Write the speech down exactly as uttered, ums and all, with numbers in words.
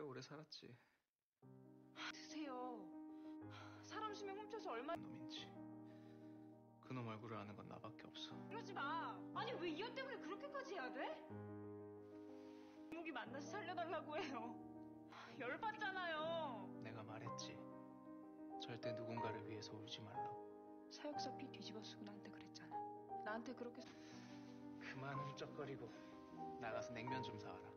오래 살았지. 드세요. 사람 수명 훔쳐서 얼마 놈인지. 그놈 얼굴을 아는 건 나밖에 없어. 그러지 마. 아니 왜 이 여 때문에 그렇게까지 해야 돼? 목이 만나서 살려달라고 해요. 열받잖아요. 내가 말했지. 절대 누군가를 위해서 울지 말라고. 사역사 피 뒤집어 쓰고 나한테 그랬잖아. 나한테 그렇게 그만 훌쩍거리고 나가서 냉면 좀 사와라.